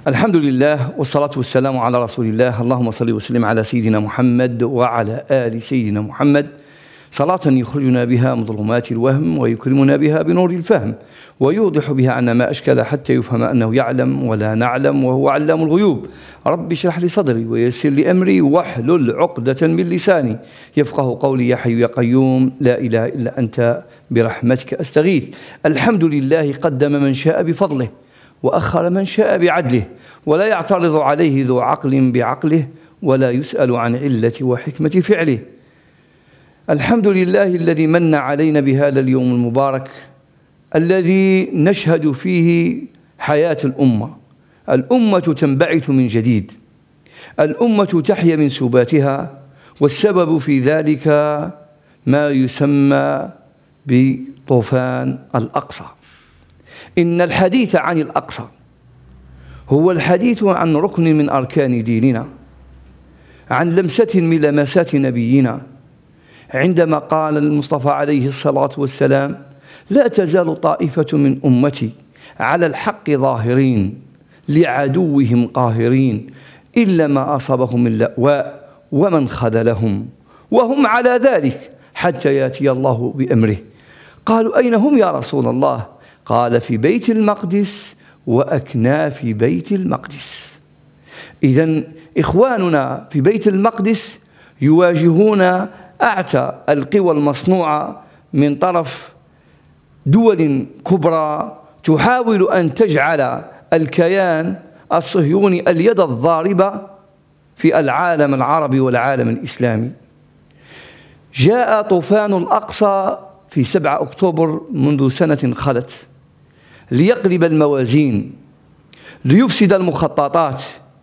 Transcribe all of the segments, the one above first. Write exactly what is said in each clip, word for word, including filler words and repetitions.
الحمد لله والصلاة والسلام على رسول الله. اللهم صل وسلم على سيدنا محمد وعلى آل سيدنا محمد، صلاة يخرجنا بها من ظلمات الوهم ويكرمنا بها بنور الفهم، ويوضح بها عنا ما أشكل حتى يفهم أنه يعلم ولا نعلم وهو علام الغيوب. رب اشرح لي صدري ويسر لي أمري واحلل عقدة من لساني يفقه قولي. يا حي يا قيوم لا إله إلا أنت برحمتك أستغيث. الحمد لله قدم من شاء بفضله وأخر من شاء بعدله، ولا يعترض عليه ذو عقل بعقله، ولا يسأل عن علة وحكمة فعله. الحمد لله الذي من علينا بهذا اليوم المبارك الذي نشهد فيه حياة الأمة. الأمة تنبعث من جديد، الأمة تحيا من سباتها، والسبب في ذلك ما يسمى بطوفان الأقصى. إن الحديث عن الأقصى هو الحديث عن ركن من أركان ديننا، عن لمسة من لمسات نبينا، عندما قال المصطفى عليه الصلاة والسلام: لا تزال طائفة من أمتي على الحق ظاهرين لعدوهم قاهرين إلا ما أصابهم من لأواء ومن خذلهم وهم على ذلك حتى يأتي الله بأمره. قالوا: أين هم يا رسول الله؟ قال: في بيت المقدس وأكناف بيت المقدس. إذن إخواننا في بيت المقدس يواجهون أعتى القوى المصنوعة من طرف دول كبرى تحاول أن تجعل الكيان الصهيوني اليد الضاربة في العالم العربي والعالم الإسلامي. جاء طوفان الأقصى في سبعة أكتوبر منذ سنة خلت ليقلب الموازين، ليفسد المخططات،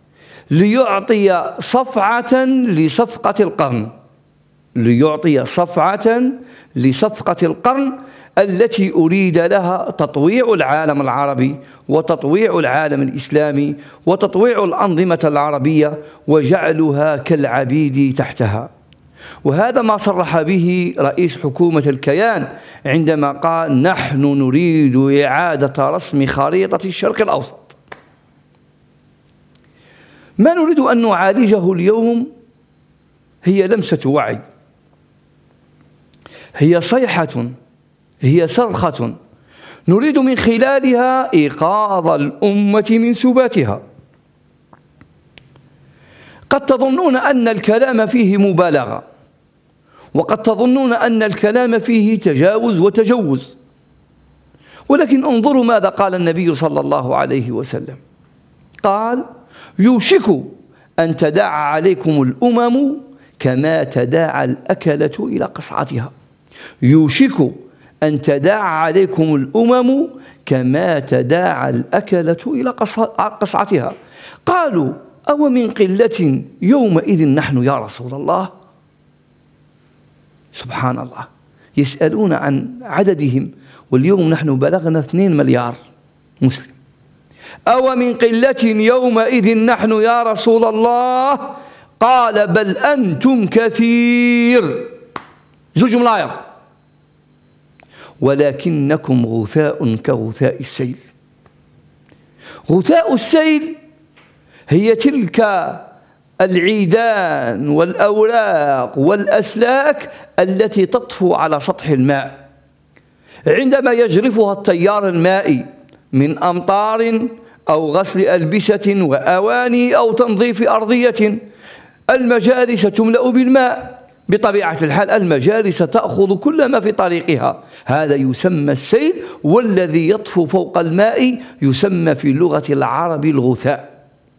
ليعطي صفعة لصفقة القرن ليعطي صفعة لصفقة القرن التي أريد لها تطويع العالم العربي وتطويع العالم الإسلامي وتطويع الأنظمة العربية وجعلها كالعبيد تحتها. وهذا ما صرح به رئيس حكومة الكيان عندما قال: نحن نريد إعادة رسم خريطة الشرق الأوسط. ما نريد أن نعالجه اليوم هي لمسة وعي، هي صيحة، هي صرخة نريد من خلالها إيقاظ الأمة من سباتها. قد تظنون أن الكلام فيه مبالغة، وقد تظنون أن الكلام فيه تجاوز وتجوز، ولكن انظروا ماذا قال النبي صلى الله عليه وسلم. قال: يوشك أن تداعى عليكم الأمم كما تداعى الأكلة إلى قصعتها. يوشك أن تداعى عليكم الأمم كما تداعى الأكلة إلى قصعتها. قالوا: أو من قلة يومئذ نحن يا رسول الله؟ سبحان الله، يسألون عن عددهم واليوم نحن بلغنا اثنين مليار مسلم. أو من قلة يومئذ نحن يا رسول الله؟ قال: بل أنتم كثير. زوج ملاير، ولكنكم غثاء كغثاء السيل. غثاء السيل هي تلك العيدان والأوراق والأسلاك التي تطفو على سطح الماء عندما يجرفها التيار المائي من أمطار أو غسل ألبسة وأواني أو تنظيف أرضية. المجالس تملأ بالماء، بطبيعة الحال المجالس تأخذ كل ما في طريقها، هذا يسمى السيل، والذي يطفو فوق الماء يسمى في لغة العرب الغثاء.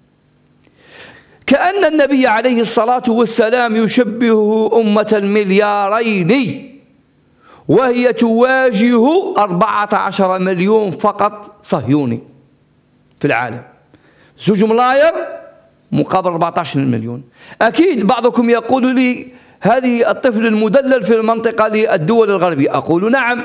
كأن النبي عليه الصلاة والسلام يشبه أمة المليارين وهي تواجه أربعة عشر مليون فقط صهيوني في العالم. زوج ملاير مقابل أربعة عشر مليون. أكيد بعضكم يقول لي: هذه الطفل المدلل في المنطقة للدول الغربية. أقول: نعم،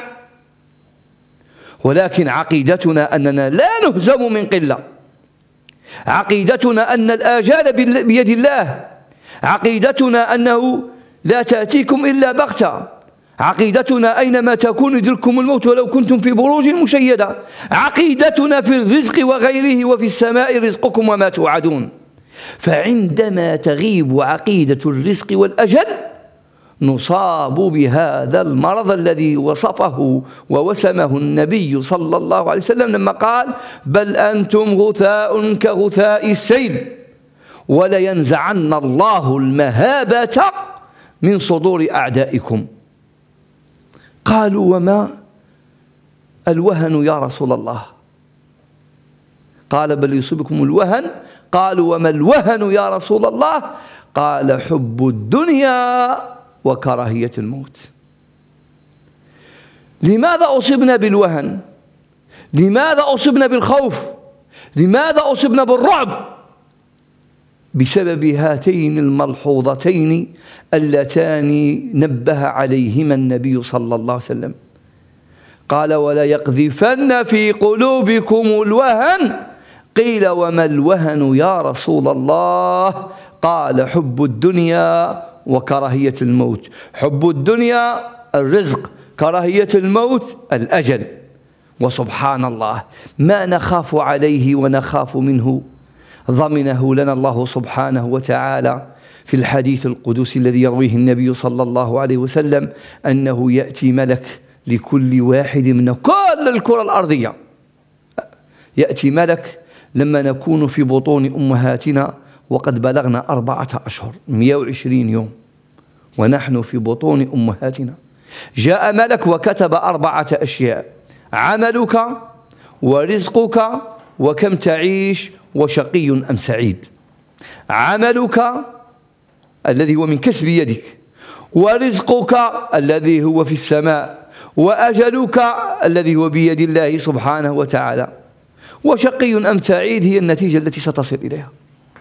ولكن عقيدتنا أننا لا نهزم من قلة، عقيدتنا أن الآجال بيد الله، عقيدتنا أنه لا تأتيكم إلا بغتة، عقيدتنا أينما تكون يدرككم الموت ولو كنتم في بروج مشيدة. عقيدتنا في الرزق وغيره، وفي السماء رزقكم وما توعدون. فعندما تغيب عقيدة الرزق والأجل نصاب بهذا المرض الذي وصفه ووسمه النبي صلى الله عليه وسلم لما قال: بل أنتم غثاء كغثاء السيل ولينزعن الله المهابة من صدور أعدائكم. قالوا: وما الوهن يا رسول الله؟ قال: بل يصيبكم الوهن. قالوا: وما الوهن يا رسول الله؟ قال: حب الدنيا وكراهية الموت. لماذا أصبنا بالوهن؟ لماذا أصبنا بالخوف؟ لماذا أصبنا بالرعب؟ بسبب هاتين الملحوظتين اللتان نبه عليهما النبي صلى الله عليه وسلم. قال: ولا يقذفن في قلوبكم الوهن. قيل: وما الوهن يا رسول الله؟ قال: حب الدنيا وكراهية الموت. حب الدنيا الرزق، كراهية الموت الأجل. وسبحان الله، ما نخاف عليه ونخاف منه ضمنه لنا الله سبحانه وتعالى في الحديث القدسي الذي يرويه النبي صلى الله عليه وسلم، أنه يأتي ملك لكل واحد من كل الكرة الأرضية. يأتي ملك لما نكون في بطون أمهاتنا وقد بلغنا أربعة أشهر مئة وعشرين يوم ونحن في بطون أمهاتنا. جاء ملك وكتب أربعة أشياء: عملك ورزقك وكم تعيش وشقي أم سعيد. عملك الذي هو من كسب يدك، ورزقك الذي هو في السماء، وأجلك الذي هو بيد الله سبحانه وتعالى، وشقي أم سعيد هي النتيجة التي ستصل إليها.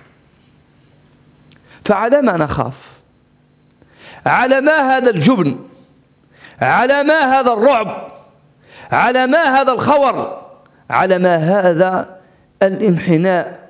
فعلى ما نخاف؟ على ما هذا الجبن؟ على ما هذا الرعب؟ على ما هذا الخور؟ على ما هذا الانحناء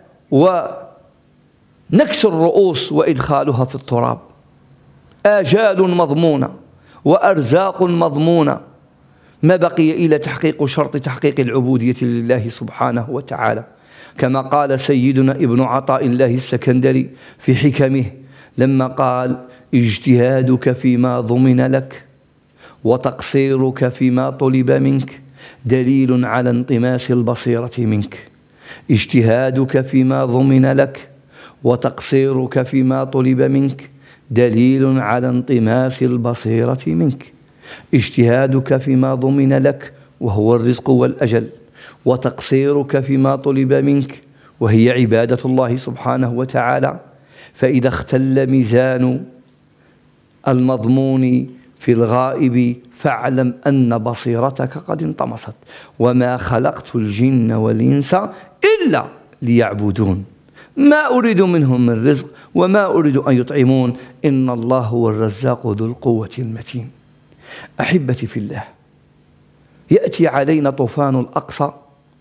ونكس الرؤوس وإدخالها في التراب؟ آجال مضمونة وأرزاق مضمونة، ما بقي إلا تحقيق شرط تحقيق العبودية لله سبحانه وتعالى، كما قال سيدنا ابن عطاء الله السكندري في حكمه لما قال: اجتهادك فيما ضمن لك وتقصيرك فيما طلب منك دليل على انطماس البصيرة منك. اجتهادك فيما ضمن لك وتقصيرك فيما طلب منك دليل على انطماس البصيرة منك. اجتهادك فيما ضمن لك وهو الرزق والأجل، وتقصيرك فيما طلب منك وهي عبادة الله سبحانه وتعالى. فإذا اختل ميزان المضمون في الغائب فاعلم أن بصيرتك قد انطمست. وما خلقت الجن والإنس إلا ليعبدون ما أريد منهم من رزق وما أريد أن يطعمون إن الله هو الرزاق ذو القوة المتين. أحبتي في الله، يأتي علينا طوفان الأقصى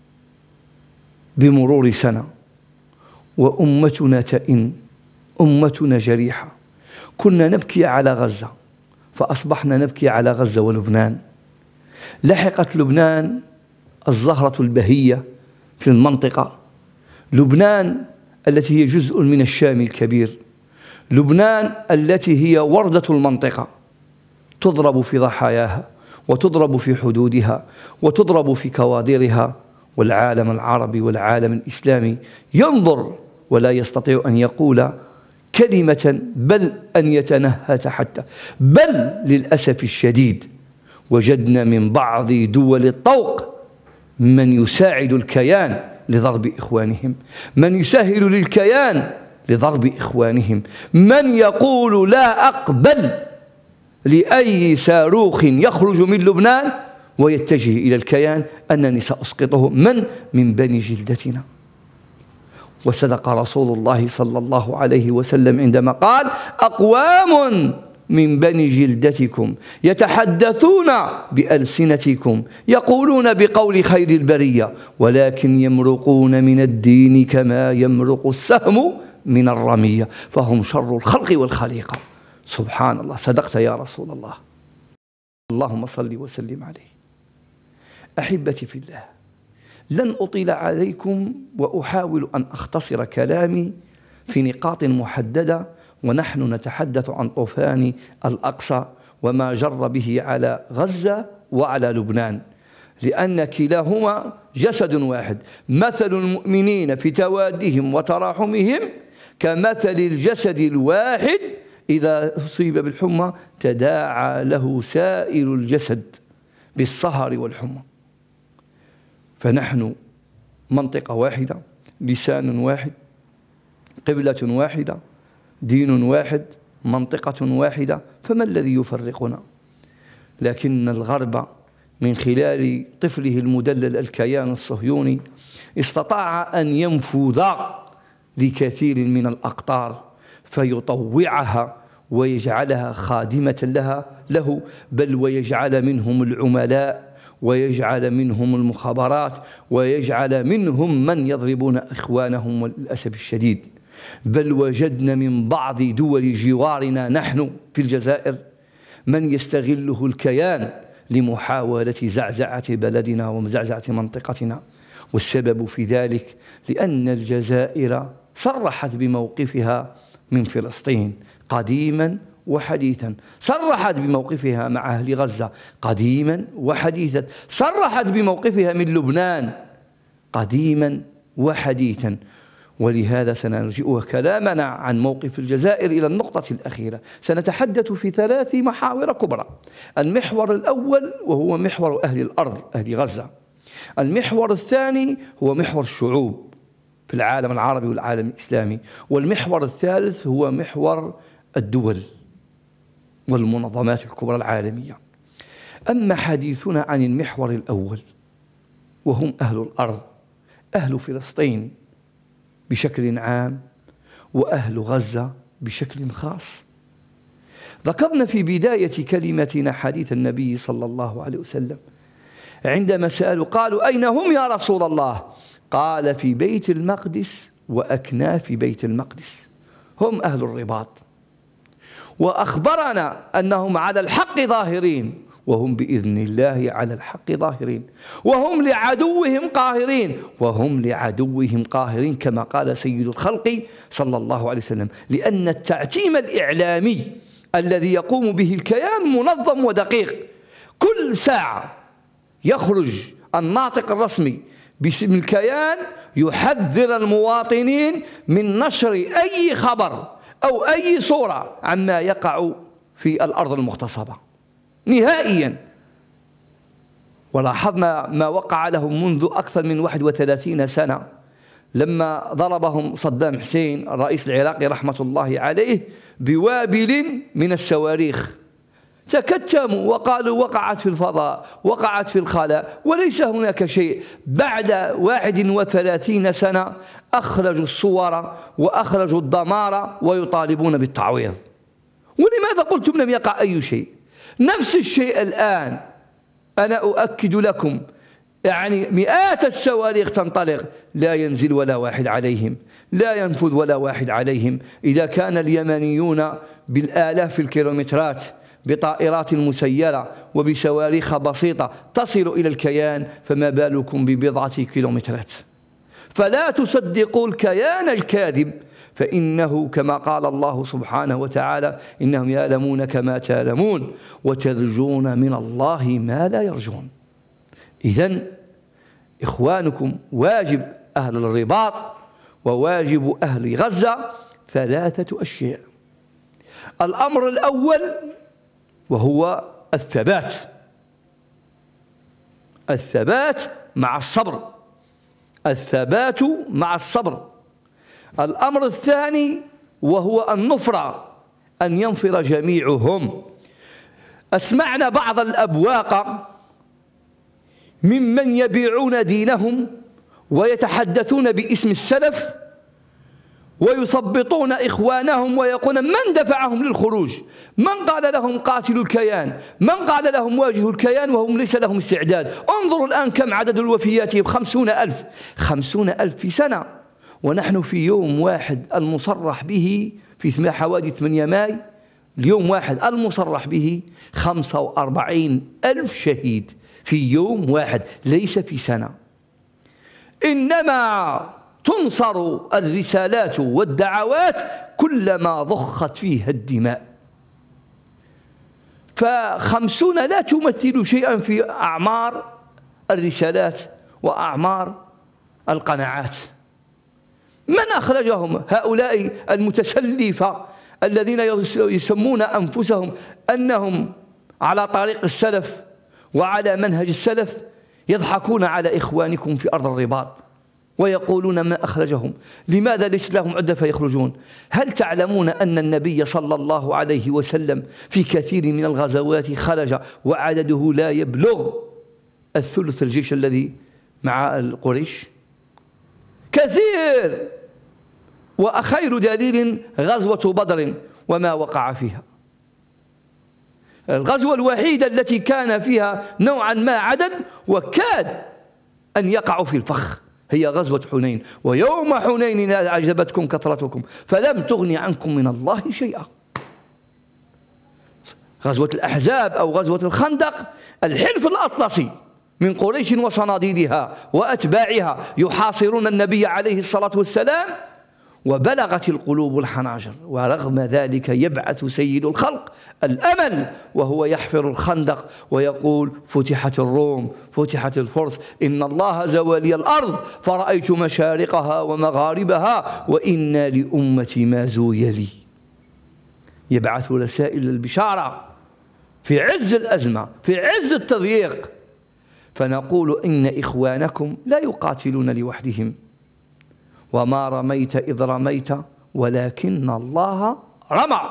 بمرور سنة وأمتنا تئن، أمتنا جريحة. كنا نبكي على غزة فأصبحنا نبكي على غزة ولبنان. لحقت لبنان الزهرة البهية في المنطقة، لبنان التي هي جزء من الشام الكبير، لبنان التي هي وردة المنطقة، تضرب في ضحاياها وتضرب في حدودها وتضرب في كوادرها، والعالم العربي والعالم الإسلامي ينظر ولا يستطيع أن يقول كلمة بل أن يتنهت حتى. بل للأسف الشديد وجدنا من بعض دول الطوق من يساعد الكيان لضرب إخوانهم، من يسهل للكيان لضرب إخوانهم، من يقول لا أقبل لأي صاروخ يخرج من لبنان ويتجه إلى الكيان أنني سأسقطه. من؟ من بني جلدتنا. وصدق رسول الله صلى الله عليه وسلم عندما قال: أقوام من بني جلدتكم يتحدثون بألسنتكم يقولون بقول خير البرية ولكن يمرقون من الدين كما يمرق السهم من الرمية، فهم شر الخلق والخليقة. سبحان الله، صدقت يا رسول الله. اللهم صل وسلم عليه. أحبتي في الله، لن أطيل عليكم وأحاول أن أختصر كلامي في نقاط محددة، ونحن نتحدث عن طوفان الأقصى وما جر به على غزة وعلى لبنان، لأن كلاهما جسد واحد. مثل المؤمنين في توادهم وتراحمهم كمثل الجسد الواحد إذا أصيب بالحمى تداعى له سائر الجسد بالسهر والحمى. فنحن منطقة واحدة، لسان واحد، قبلة واحدة، دين واحد، منطقة واحدة، فما الذي يفرقنا؟ لكن الغرب من خلال طفله المدلل الكيان الصهيوني استطاع أن ينفذ لكثير من الأقطار فيطوعها ويجعلها خادمة لها له، بل ويجعل منهم العملاء، ويجعل منهم المخابرات، ويجعل منهم من يضربون إخوانهم للأسف الشديد. بل وجدنا من بعض دول جوارنا نحن في الجزائر من يستغله الكيان لمحاولة زعزعة بلدنا وزعزعة منطقتنا. والسبب في ذلك لأن الجزائر صرحت بموقفها من فلسطين قديما وحديثا، صرحت بموقفها مع أهل غزة قديما وحديثا، صرحت بموقفها من لبنان قديما وحديثا. ولهذا سنرجئ كلامنا عن موقف الجزائر إلى النقطة الأخيرة. سنتحدث في ثلاث محاور كبرى. المحور الأول وهو محور أهل الأرض، أهل غزة. المحور الثاني هو محور الشعوب في العالم العربي والعالم الإسلامي. والمحور الثالث هو محور الدول والمنظمات الكبرى العالمية. أما حديثنا عن المحور الأول وهم أهل الأرض، أهل فلسطين بشكل عام وأهل غزة بشكل خاص. ذكرنا في بداية كلمتنا حديث النبي صلى الله عليه وسلم عندما سألوا قالوا أين هم يا رسول الله؟ قال في بيت المقدس وأكناف بيت المقدس، هم أهل الرباط. وأخبرنا أنهم على الحق ظاهرين، وهم بإذن الله على الحق ظاهرين، وهم لعدوهم قاهرين، وهم لعدوهم قاهرين كما قال سيد الخلق صلى الله عليه وسلم. لأن التعتيم الإعلامي الذي يقوم به الكيان منظم ودقيق. كل ساعة يخرج الناطق الرسمي باسم الكيان يحذر المواطنين من نشر أي خبر أو أي صورة عما يقع في الأرض المغتصبة نهائيا. ولاحظنا ما وقع لهم منذ أكثر من واحد وثلاثين سنة لما ضربهم صدام حسين الرئيس العراقي رحمة الله عليه بوابل من الصواريخ. تكتموا وقالوا وقعت في الفضاء، وقعت في الخلاء، وليس هناك شيء. بعد واحد وثلاثين سنة أخرجوا الصور وأخرجوا الدمار ويطالبون بالتعويض. ولماذا قلتم لم يقع أي شيء؟ نفس الشيء الآن. أنا أؤكد لكم يعني مئات الصواريخ تنطلق، لا ينزل ولا واحد عليهم، لا ينفذ ولا واحد عليهم. إذا كان اليمنيون بالآلاف الكيلومترات بطائرات مسيرة وبصواريخ بسيطة تصل إلى الكيان، فما بالكم ببضعة كيلومترات؟ فلا تصدقوا الكيان الكاذب، فإنه كما قال الله سبحانه وتعالى إنهم يعلمون كما تعلمون وترجون من الله ما لا يرجون. إذن إخوانكم واجب أهل الرباط وواجب أهل غزة ثلاثة أشياء. الأمر الأول وهو الثبات، الثبات مع الصبر، الثبات مع الصبر. الأمر الثاني وهو النفرة، أن ينفر جميعهم. أسمعنا بعض الأبواق ممن يبيعون دينهم ويتحدثون باسم السلف ويثبطون إخوانهم ويقولون من دفعهم للخروج؟ من قال لهم قاتلوا الكيان؟ من قال لهم واجهوا الكيان وهم ليس لهم استعداد؟ انظروا الآن كم عدد الوفيات، خمسون ألف خمسون ألف في سنة. ونحن في يوم واحد المصرح به في حوادث ثمانية ماي اليوم واحد المصرح به خمسة وأربعين ألف شهيد في يوم واحد، ليس في سنة. إنما تنصر الرسالات والدعوات كلما ضخت فيها الدماء. فخمسون لا تمثل شيئا في أعمار الرسالات وأعمار القناعات. من أخرجهم هؤلاء المتسلفة الذين يسمون أنفسهم أنهم على طريق السلف وعلى منهج السلف؟ يضحكون على إخوانكم في أرض الرباط ويقولون ما أخرجهم، لماذا ليس لهم عدة فيخرجون؟ هل تعلمون أن النبي صلى الله عليه وسلم في كثير من الغزوات خرج وعدده لا يبلغ الثلث الجيش الذي مع قريش؟ كثير. وأخير دليل غزوة بدر وما وقع فيها، الغزوة الوحيدة التي كان فيها نوعا ما عدد وكاد أن يقعوا في الفخ هي غزوة حنين. ويوم حنين أعجبتكم كثرتكم فلم تغن عنكم من الله شيئا. غزوة الأحزاب أو غزوة الخندق الحلف الأطلسي من قريش وصناديدها وأتباعها يحاصرون النبي عليه الصلاة والسلام، وبلغت القلوب الحناجر، ورغم ذلك يبعث سيد الخلق الأمل وهو يحفر الخندق ويقول فتحت الروم فتحت الفرس، إن الله زوالي الأرض فرأيت مشارقها ومغاربها وإن لأمتي ما زوي لي. يبعث رسائل البشارة في عز الأزمة في عز التضييق، فنقول إن إخوانكم لا يقاتلون لوحدهم، وما رميت إذ رميت ولكن الله رمى،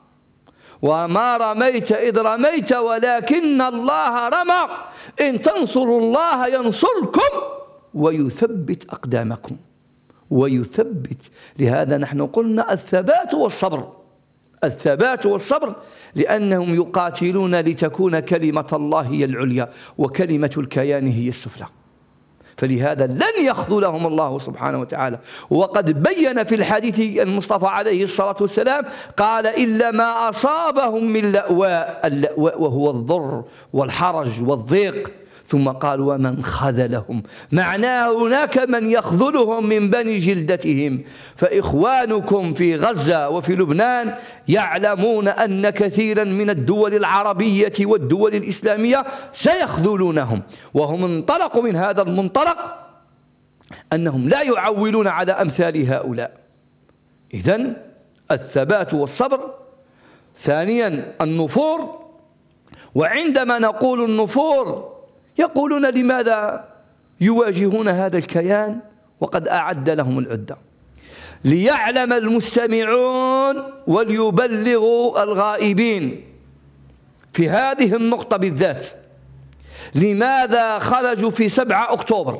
وما رميت إذ رميت ولكن الله رمى، إن تنصروا الله ينصركم ويثبت أقدامكم ويثبت. لهذا نحن قلنا الثبات والصبر، الثبات والصبر، لأنهم يقاتلون لتكون كلمة الله هي العليا وكلمة الكيان هي السفلى. فلهذا لن يخذلهم الله سبحانه وتعالى. وقد بين في الحديث المصطفى عليه الصلاة والسلام قال إلا ما أصابهم من لأواء، اللأواء وهو الضر والحرج والضيق، ثم قال ومن خذلهم، معناه هناك من يخذلهم من بني جلدتهم. فإخوانكم في غزة وفي لبنان يعلمون أن كثيرا من الدول العربية والدول الإسلامية سيخذلونهم، وهم انطلقوا من هذا المنطلق أنهم لا يعولون على أمثال هؤلاء. إذن الثبات والصبر. ثانيا النفور. وعندما نقول النفور يقولون لماذا يواجهون هذا الكيان وقد أعد لهم العدة؟ ليعلم المستمعون وليبلغوا الغائبين في هذه النقطة بالذات. لماذا خرجوا في سبعة أكتوبر؟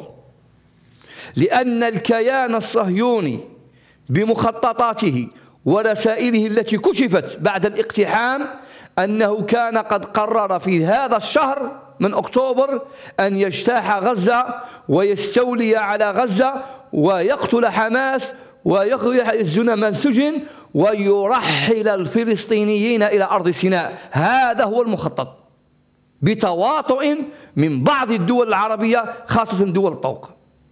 لأن الكيان الصهيوني بمخططاته ورسائله التي كشفت بعد الاقتحام أنه كان قد قرر في هذا الشهر من أكتوبر أن يجتاح غزة ويستولي على غزة ويقتل حماس ويخرج من سجن ويرحل الفلسطينيين إلى أرض سيناء. هذا هو المخطط بتواطؤ من بعض الدول العربية خاصة دول الطوق،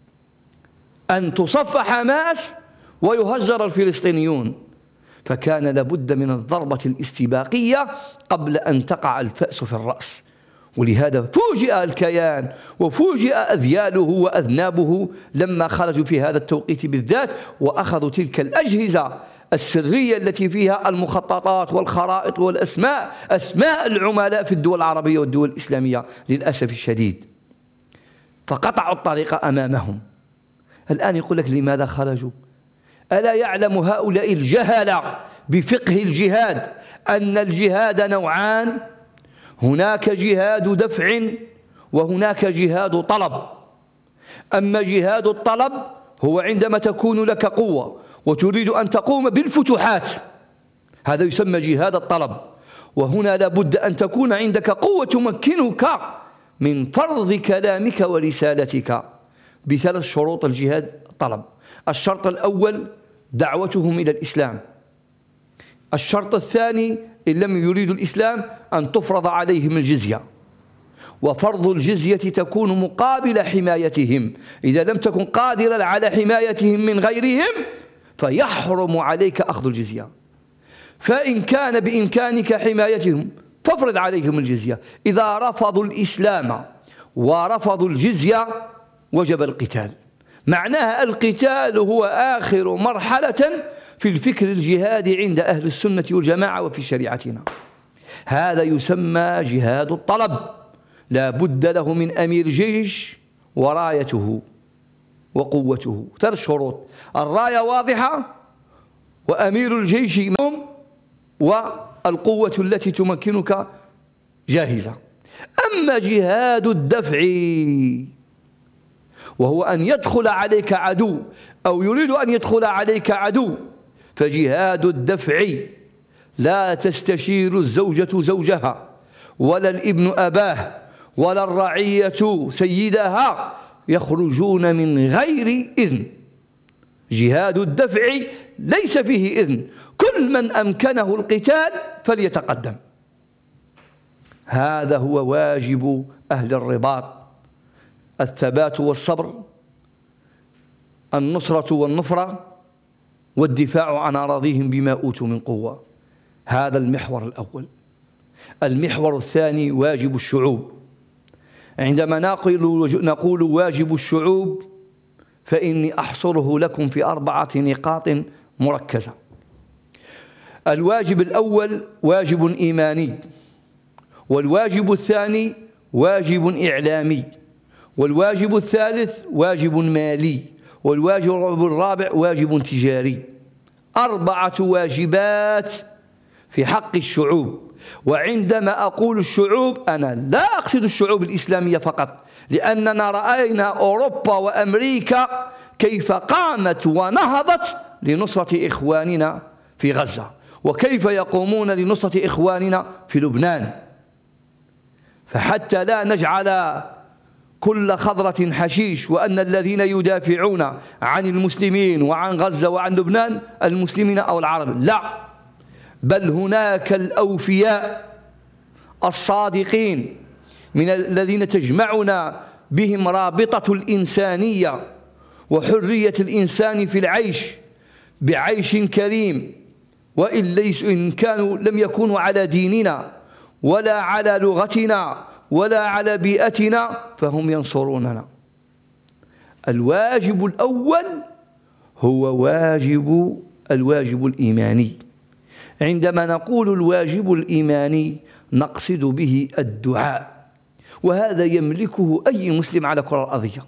أن تصف حماس ويهجر الفلسطينيون. فكان لابد من الضربة الاستباقية قبل أن تقع الفأس في الرأس. ولهذا فوجئ الكيان وفوجئ أذياله وأذنابه لما خرجوا في هذا التوقيت بالذات وأخذوا تلك الأجهزة السرية التي فيها المخططات والخرائط والأسماء، أسماء العملاء في الدول العربية والدول الإسلامية للأسف الشديد، فقطعوا الطريق أمامهم. الآن يقول لك لماذا خرجوا؟ ألا يعلم هؤلاء الجهلة بفقه الجهاد أن الجهاد نوعان؟ هناك جهاد دفع وهناك جهاد طلب. أما جهاد الطلب هو عندما تكون لك قوة وتريد أن تقوم بالفتوحات، هذا يسمى جهاد الطلب. وهنا لابد أن تكون عندك قوة تمكنك من فرض كلامك ورسالتك بثلاث شروط الجهاد الطلب. الشرط الأول دعوتهم إلى الإسلام. الشرط الثاني إن لم يريدوا الإسلام أن تفرض عليهم الجزية، وفرض الجزية تكون مقابل حمايتهم. إذا لم تكن قادرا على حمايتهم من غيرهم فيحرم عليك أخذ الجزية. فإن كان بإمكانك حمايتهم فافرض عليهم الجزية. إذا رفضوا الإسلام ورفضوا الجزية وجب القتال. معناها القتال هو آخر مرحلة في الفكر الجهادي عند أهل السنة والجماعة وفي شريعتنا. هذا يسمى جهاد الطلب، لا بد له من أمير جيش ورايته وقوته. ثلاث شروط: الراية واضحة، وأمير الجيش والقوة التي تمكنك جاهزة. أما جهاد الدفع وهو أن يدخل عليك عدو أو يريد أن يدخل عليك عدو، فجهاد الدفع لا تستشير الزوجة زوجها ولا الابن أباه ولا الرعية سيدها، يخرجون من غير إذن. جهاد الدفع ليس فيه إذن، كل من أمكنه القتال فليتقدم. هذا هو واجب أهل الرباط: الثبات والصبر، النصرة والنفرة، والدفاع عن أراضيهم بما أوتوا من قوة. هذا المحور الأول. المحور الثاني واجب الشعوب. عندما نقول واجب الشعوب فإني أحصره لكم في أربعة نقاط مركزة. الواجب الأول واجب إيماني، والواجب الثاني واجب إعلامي، والواجب الثالث واجب مالي، والواجب الرابع واجب تجاري. أربعة واجبات في حق الشعوب. وعندما أقول الشعوب أنا لا أقصد الشعوب الإسلامية فقط، لأننا رأينا أوروبا وأمريكا كيف قامت ونهضت لنصرة إخواننا في غزة، وكيف يقومون لنصرة إخواننا في لبنان. فحتى لا نجعل كل خضرة حشيش وأن الذين يدافعون عن المسلمين وعن غزة وعن لبنان المسلمين أو العرب، لا، بل هناك الأوفياء الصادقين من الذين تجمعنا بهم رابطة الإنسانية وحرية الإنسان في العيش بعيش كريم، وإن ليس إن كانوا لم يكونوا على ديننا ولا على لغتنا ولا على بيئتنا فهم ينصروننا. الواجب الأول هو واجب الواجب الإيماني. عندما نقول الواجب الإيماني نقصد به الدعاء، وهذا يملكه أي مسلم على كرة الأرضية.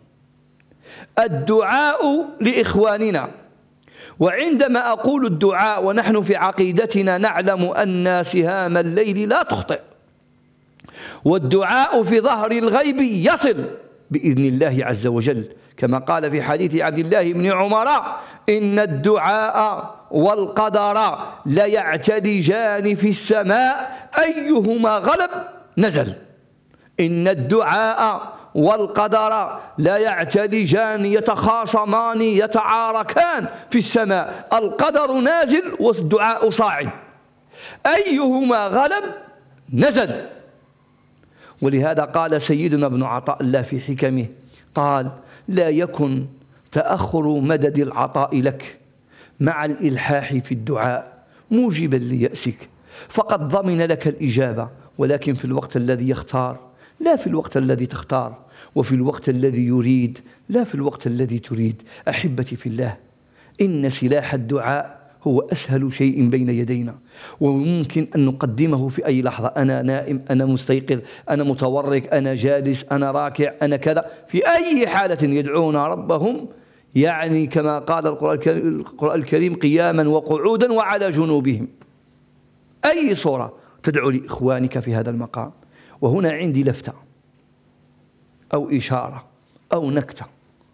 الدعاء لإخواننا. وعندما أقول الدعاء ونحن في عقيدتنا نعلم أن سهام الليل لا تخطئ، والدعاء في ظهر الغيب يصل بإذن الله عز وجل، كما قال في حديث عبد الله بن عمر: إن الدعاء والقدر ليعتلجان في السماء أيهما غلب نزل. إن الدعاء والقدر لا يعتلجان يتخاصمان يتعاركان في السماء، القدر نازل والدعاء صاعد، أيهما غلب نزل. ولهذا قال سيدنا ابن عطاء الله في حكمه، قال: لا يكن تأخر مدد العطاء لك مع الإلحاح في الدعاء موجبا ليأسك، فقد ضمن لك الإجابة، ولكن في الوقت الذي يختار لا في الوقت الذي تختار، وفي الوقت الذي يريد لا في الوقت الذي تريد. أحبتي في الله، إن سلاح الدعاء هو أسهل شيء بين يدينا، وممكن أن نقدمه في أي لحظة. أنا نائم، أنا مستيقظ، أنا متورك، أنا جالس، أنا راكع، أنا كذا، في أي حالة يدعون ربهم، يعني كما قال القرآن الكريم: قياما وقعودا وعلى جنوبهم. أي صورة تدعو لإخوانك في هذا المقام. وهنا عندي لفتة أو إشارة أو نكتة.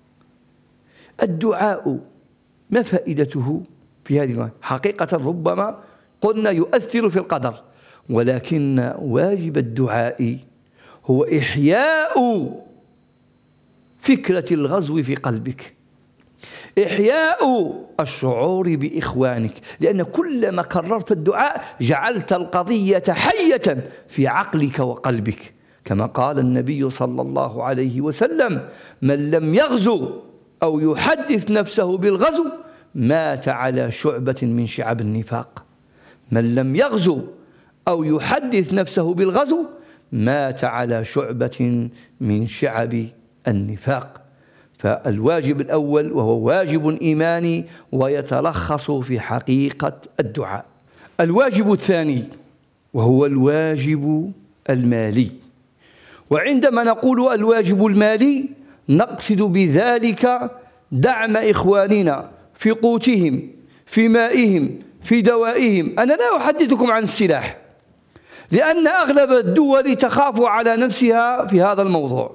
الدعاء ما فائدته في هذه المرحلة؟ حقيقة ربما قلنا يؤثر في القدر، ولكن واجب الدعاء هو إحياء فكرة الغزو في قلبك. إحياء الشعور بإخوانك، لأن كلما كررت الدعاء جعلت القضية حية في عقلك وقلبك، كما قال النبي صلى الله عليه وسلم: من لم يغزو أو يحدث نفسه بالغزو مات على شعبة من شعب النفاق. من لم يغزو أو يحدث نفسه بالغزو مات على شعبة من شعب النفاق. فالواجب الأول وهو واجب إيماني ويتلخص في حقيقة الدعاء. الواجب الثاني وهو الواجب المالي. وعندما نقول الواجب المالي نقصد بذلك دعم إخواننا في قوتهم، في مائهم، في دوائهم. أنا لا أحدثكم عن السلاح، لأن أغلب الدول تخاف على نفسها في هذا الموضوع،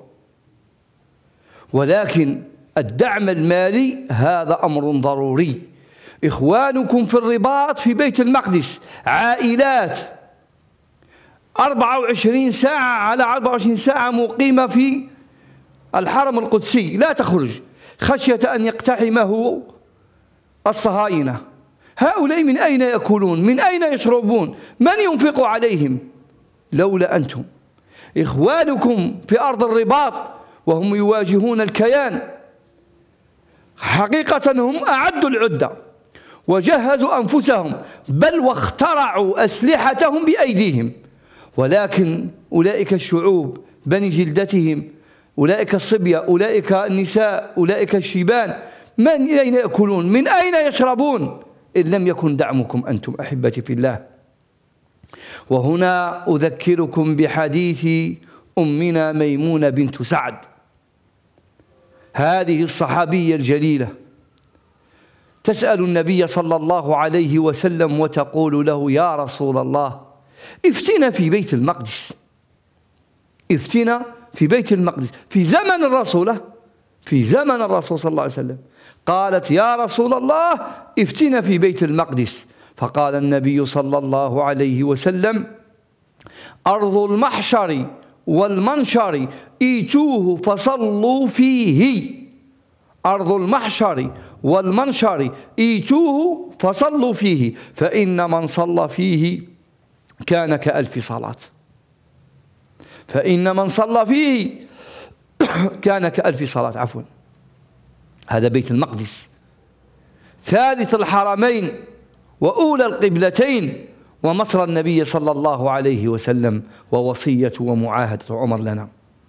ولكن الدعم المالي هذا أمر ضروري. إخوانكم في الرباط في بيت المقدس عائلات أربعة وعشرين ساعة على أربعة وعشرين ساعة مقيمة في الحرم القدسي لا تخرج خشية أن يقتحمه الصهاينة. هؤلاء من أين يأكلون؟ من أين يشربون؟ من ينفق عليهم؟ لولا أنتم. إخوانكم في أرض الرباط وهم يواجهون الكيان، حقيقة هم أعدوا العدة وجهزوا أنفسهم، بل واخترعوا أسلحتهم بأيديهم، ولكن أولئك الشعوب بني جلدتهم، أولئك الصبية، أولئك النساء، أولئك الشيبان، من أين يأكلون؟ من أين يشربون؟ إن لم يكن دعمكم أنتم أحبتي في الله. وهنا أذكركم بحديث أمنا ميمونة بنت سعد، هذه الصحابية الجليلة، تسأل النبي صلى الله عليه وسلم وتقول له: يا رسول الله افتنا في بيت المقدس، افتنا في بيت المقدس في زمن الرسول في زمن الرسول صلى الله عليه وسلم. قالت: يا رسول الله افتنا في بيت المقدس. فقال النبي صلى الله عليه وسلم: أرض المحشر والمنشر ايتوه فصلوا فيه. أرض المحشر والمنشر ايتوه فصلوا فيه، فإن من صلى فيه كان كألف صلاة. فإن من صلى فيه كان كألف صلاة. عفوا، هذا بيت المقدس ثالث الحرمين وأولى القبلتين ومصر النبي صلى الله عليه وسلم ووصية ومعاهدة عمر لنا.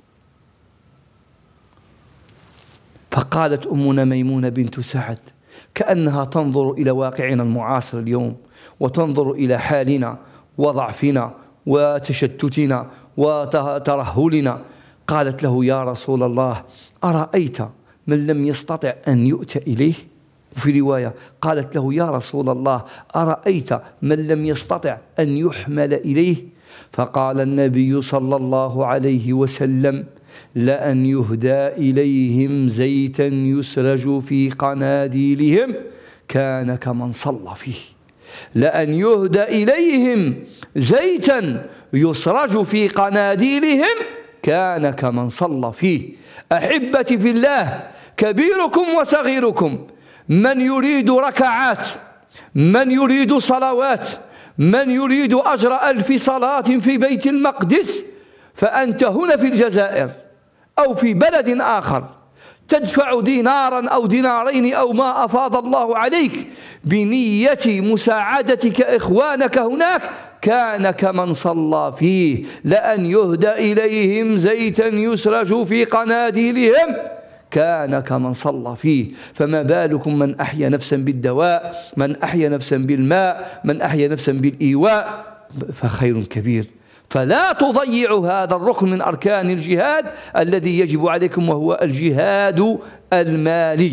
فقالت أمنا ميمونة بنت سعد كأنها تنظر إلى واقعنا المعاصر اليوم، وتنظر إلى حالنا وضعفنا وتشتتنا وترهلنا. قالت له: يا رسول الله أرأيت من لم يستطع أن يؤتى إليه؟ وفي رواية قالت له: يا رسول الله أرأيت من لم يستطع أن يحمل إليه؟ فقال النبي صلى الله عليه وسلم: لأن يهدى إليهم زيتا يسرج في قناديلهم كان كمن صلى فيه. لأن يهدى إليهم زيتا يسرج في قناديلهم كان كمن صلى فيه. أحبتي في الله، كبيركم وصغيركم، من يريد ركعات، من يريد صلوات، من يريد أجر ألف صلاة في بيت المقدس، فأنت هنا في الجزائر أو في بلد آخر تدفع دينارا أو دينارين أو ما أفاض الله عليك بنية مساعدتك إخوانك هناك، كان كمن صلى فيه. لأن يهدى إليهم زيتا يسرج في قناديلهم كان كمن صلى فيه. فما بالكم من أحيا نفسا بالدواء، من أحيا نفسا بالماء، من أحيا نفسا بالإيواء، فخير كبير. فلا تضيعوا هذا الركن من أركان الجهاد الذي يجب عليكم، وهو الجهاد المالي.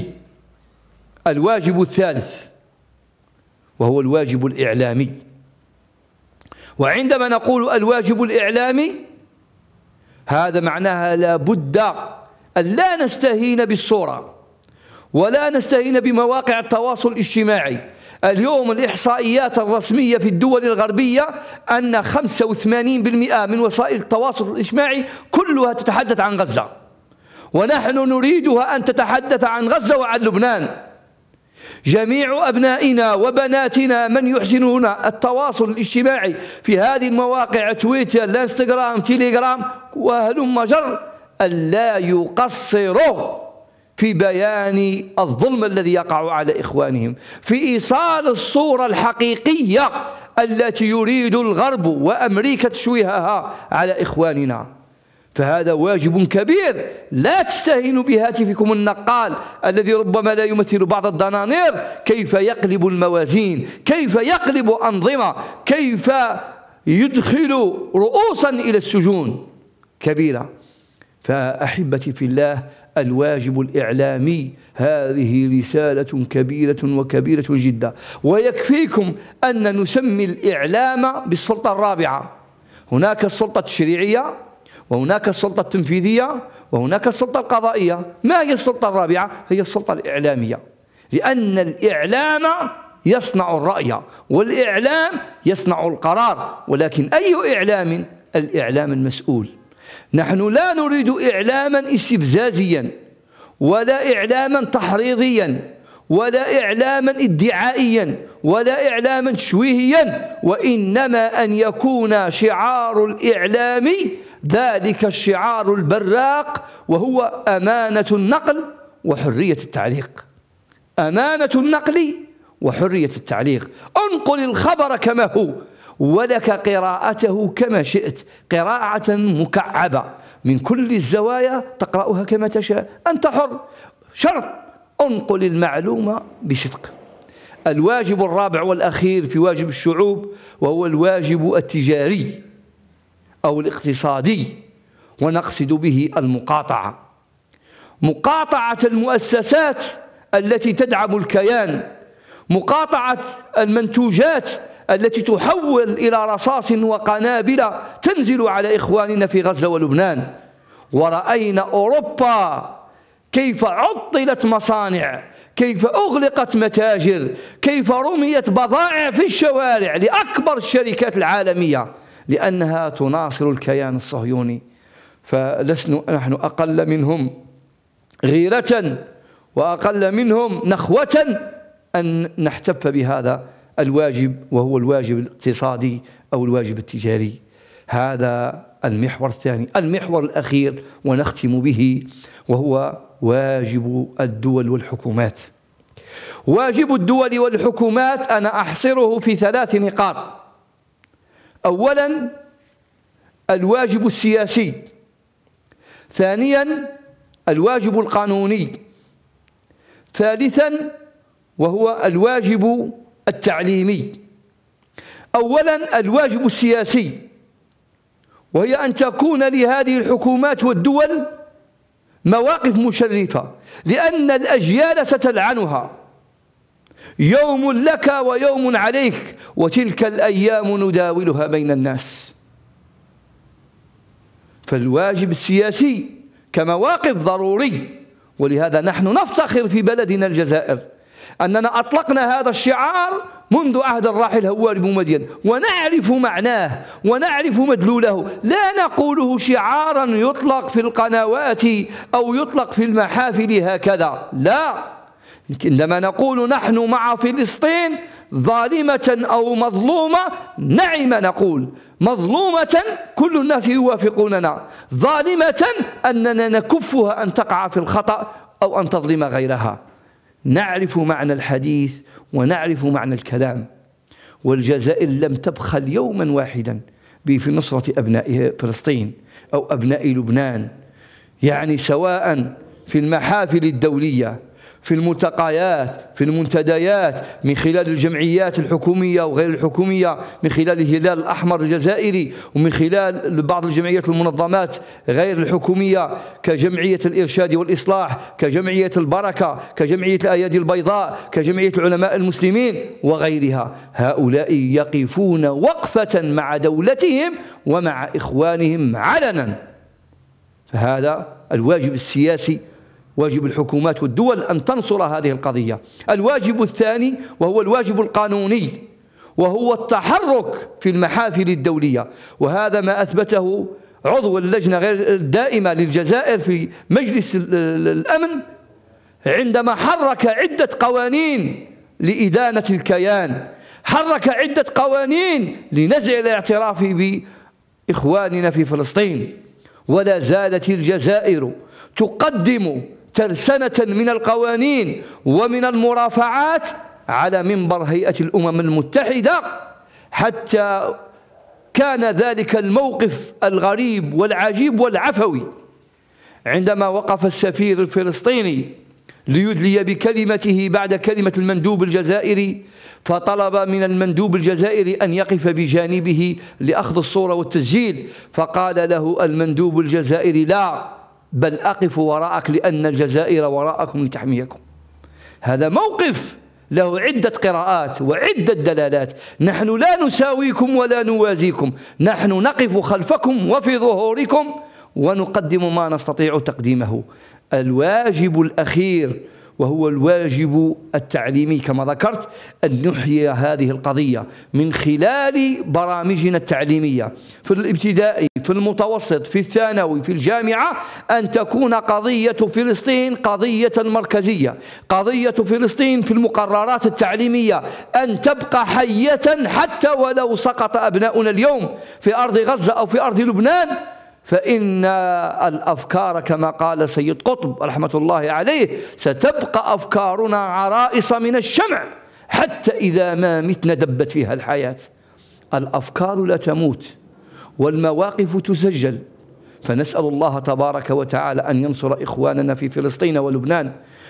الواجب الثالث وهو الواجب الإعلامي. وعندما نقول الواجب الإعلامي هذا معناها لا بد أن لا نستهين بالصورة ولا نستهين بمواقع التواصل الاجتماعي. اليوم الإحصائيات الرسمية في الدول الغربية أن خمسة وثمانين بالمئة من وسائل التواصل الاجتماعي كلها تتحدث عن غزة، ونحن نريدها أن تتحدث عن غزة وعن لبنان. جميع أبنائنا وبناتنا من يحسنون التواصل الاجتماعي في هذه المواقع تويتر، الانستغرام، تيليجرام وهلم جر، ألا يقصروا في بيان الظلم الذي يقع على إخوانهم، في إيصال الصورة الحقيقية التي يريد الغرب وأمريكا تشويهها على إخواننا. فهذا واجب كبير. لا تستهينوا بهاتفكم النقال الذي ربما لا يمثل بعض الدنانير، كيف يقلب الموازين، كيف يقلب أنظمة، كيف يدخل رؤوسا إلى السجون كبيرة. فأحبتي في الله، الواجب الإعلامي هذه رسالة كبيرة وكبيرة جدا، ويكفيكم أن نسمي الإعلام بالسلطة الرابعة. هناك السلطة التشريعية، وهناك السلطة التنفيذية، وهناك السلطة القضائية. ما هي السلطة الرابعة؟ هي السلطة الإعلامية، لأن الإعلام يصنع الرأي، والإعلام يصنع القرار. ولكن أي إعلام؟ الإعلام المسؤول. نحن لا نريد إعلاما استفزازيا، ولا إعلاما تحريضيا، ولا إعلاما ادعائيا، ولا إعلاما تشويهيا، وإنما أن يكون شعار الإعلام ذلك الشعار البراق، وهو أمانة النقل وحرية التعليق. أمانة النقل وحرية التعليق. انقل الخبر كما هو، ولك قراءته كما شئت، قراءة مكعبة من كل الزوايا تقرأها كما تشاء، أنت حر. شرط انقل المعلومة بصدق. الواجب الرابع والأخير في واجب الشعوب وهو الواجب التجاري أو الاقتصادي، ونقصد به المقاطعة. مقاطعة المؤسسات التي تدعم الكيان، مقاطعة المنتوجات التي تحول إلى رصاص وقنابل تنزل على إخواننا في غزة ولبنان. ورأينا أوروبا كيف عطلت مصانع، كيف أغلقت متاجر، كيف رميت بضائع في الشوارع لأكبر الشركات العالمية لأنها تناصر الكيان الصهيوني. فلسنا نحن أقل منهم غيرة وأقل منهم نخوة أن نحتف بهذا الواجب، وهو الواجب الاقتصادي أو الواجب التجاري. هذا المحور الثاني. المحور الأخير ونختم به وهو واجب الدول والحكومات. واجب الدول والحكومات أنا أحصره في ثلاث نقاط. أولا الواجب السياسي، ثانيا الواجب القانوني، ثالثا وهو الواجب التعليمي. أولا الواجب السياسي، وهي أن تكون لهذه الحكومات والدول مواقف مشرفة، لأن الأجيال ستلعنها. يوم لك ويوم عليك، وتلك الأيام نداولها بين الناس. فالواجب السياسي كمواقف ضروري، ولهذا نحن نفتخر في بلدنا الجزائر أننا أطلقنا هذا الشعار منذ عهد الراحل هواري بومدين، ونعرف معناه ونعرف مدلوله. لا نقوله شعارا يطلق في القنوات أو يطلق في المحافل هكذا، لا. عندما نقول نحن مع فلسطين ظالمة أو مظلومة، نعم نقول مظلومة كل الناس يوافقوننا، ظالمة أننا نكفها أن تقع في الخطأ أو أن تظلم غيرها. نعرف معنى الحديث ونعرف معنى الكلام. والجزائر لم تبخل يوما واحدا في نصرة أبناء فلسطين أو أبناء لبنان، يعني سواء في المحافل الدولية، في الملتقيات، في المنتديات، من خلال الجمعيات الحكومية وغير الحكومية، من خلال الهلال الأحمر الجزائري، ومن خلال بعض الجمعيات والمنظمات غير الحكومية كجمعية الإرشاد والإصلاح، كجمعية البركة، كجمعية الأيادي البيضاء، كجمعية العلماء المسلمين وغيرها. هؤلاء يقفون وقفة مع دولتهم ومع إخوانهم علنا. فهذا الواجب السياسي، واجب الحكومات والدول أن تنصر هذه القضية. الواجب الثاني وهو الواجب القانوني، وهو التحرك في المحافل الدولية، وهذا ما أثبته عضو اللجنة غير الدائمة للجزائر في مجلس الأمن عندما حرك عدة قوانين لإدانة الكيان، حرك عدة قوانين لنزع الاعتراف بإخواننا في فلسطين. ولا زالت الجزائر تقدم ترسنة من القوانين ومن المرافعات على منبر هيئة الأمم المتحدة، حتى كان ذلك الموقف الغريب والعجيب والعفوي عندما وقف السفير الفلسطيني ليدلي بكلمته بعد كلمة المندوب الجزائري، فطلب من المندوب الجزائري أن يقف بجانبه لأخذ الصورة والتسجيل، فقال له المندوب الجزائري: لا، بل أقف وراءك لأن الجزائر وراءكم لتحميكم. هذا موقف له عدة قراءات وعدة دلالات. نحن لا نساويكم ولا نوازيكم، نحن نقف خلفكم وفي ظهوركم ونقدم ما نستطيع تقديمه. الواجب الأخير وهو الواجب التعليمي كما ذكرت، أن نحيي هذه القضية من خلال برامجنا التعليمية في الابتدائي، في المتوسط، في الثانوي، في الجامعة، أن تكون قضية فلسطين قضية مركزية، قضية فلسطين في المقررات التعليمية أن تبقى حية حتى ولو سقط أبناؤنا اليوم في أرض غزة أو في أرض لبنان، فإن الأفكار كما قال سيد قطب رحمة الله عليه ستبقى أفكارنا عرائص من الشمع حتى إذا ما متنا دبت فيها الحياة. الأفكار لا تموت والمواقف تسجل، فنسأل الله تبارك وتعالى أن ينصر إخواننا في فلسطين ولبنان،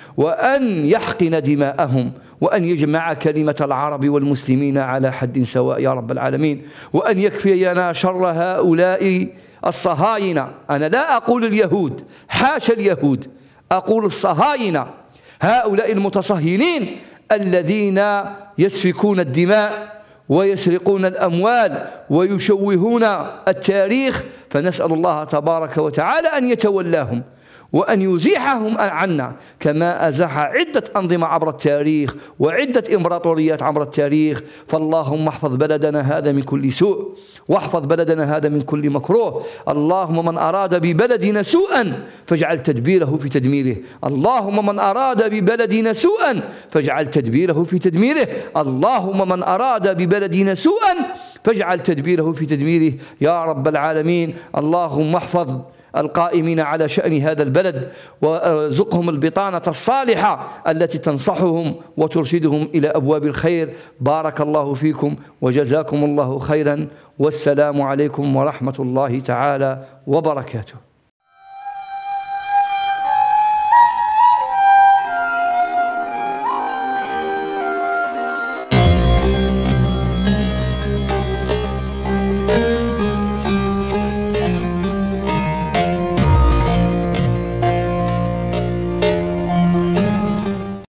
وأن يحقن دماءهم، وأن يجمع كلمة العرب والمسلمين على حد سواء يا رب العالمين، وأن يكفينا شر هؤلاء الصهاينة. أنا لا أقول اليهود، حاشا اليهود، أقول الصهاينة، هؤلاء المتصهينين الذين يسفكون الدماء ويسرقون الأموال ويشوهون التاريخ. فنسأل الله تبارك وتعالى أن يتولاهم وأن يزيحهم عنا، كما أزاح عدة أنظمة عبر التاريخ وعدة إمبراطوريات عبر التاريخ. فاللهم احفظ بلدنا هذا من كل سوء، واحفظ بلدنا هذا من كل مكروه. اللهم من أراد ببلدنا سوءا فاجعل تدبيره في تدميره، اللهم من أراد ببلدنا سوءا فاجعل تدبيره في تدميره، اللهم من أراد ببلدنا سوءا فاجعل تدبيره في تدميره يا رب العالمين. اللهم احفظ القائمين على شأن هذا البلد وارزقهم البطانة الصالحة التي تنصحهم وترشدهم إلى أبواب الخير. بارك الله فيكم وجزاكم الله خيرا، والسلام عليكم ورحمة الله تعالى وبركاته.